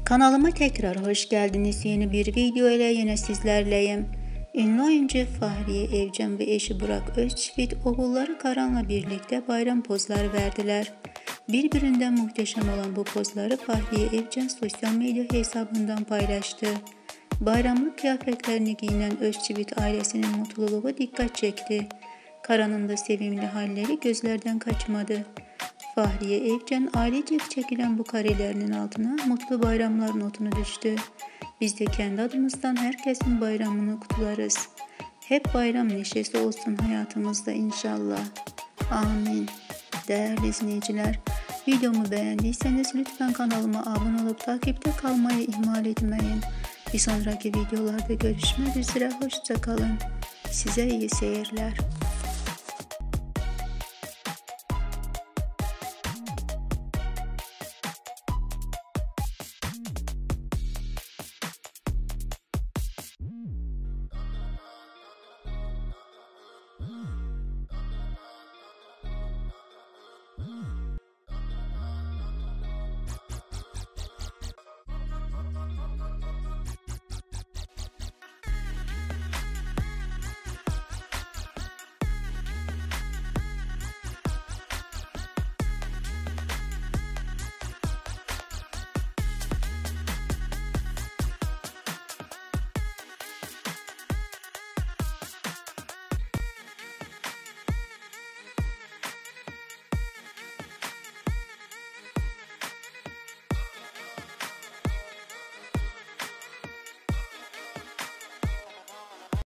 Kanalıma tekrar hoş geldiniz. Yeni bir video ile yine sizlerleyim. Ünlü oyuncu Fahriye Evcen ve eşi Burak Özçivit oğulları Karan'la birlikte bayram pozları verdiler. Birbirinden muhteşem olan bu pozları Fahriye Evcen sosyal medya hesabından paylaştı. Bayramlık kıyafetlerini giyinen Özçivit ailesinin mutluluğu dikkat çekti. Karan'ın da sevimli halleri gözlerden kaçmadı. Fahriye Evcen ailecek çekilen bu karelerinin altına mutlu bayramlar notunu düştü. Biz de kendi adımızdan herkesin bayramını kutlarız. Hep bayram neşesi olsun hayatımızda inşallah. Amin. Değerli izleyiciler, videomu beğendiyseniz lütfen kanalıma abone olup takipte kalmayı ihmal etmeyin. Bir sonraki videolarda görüşmek üzere, hoşça kalın. Size iyi seyirler.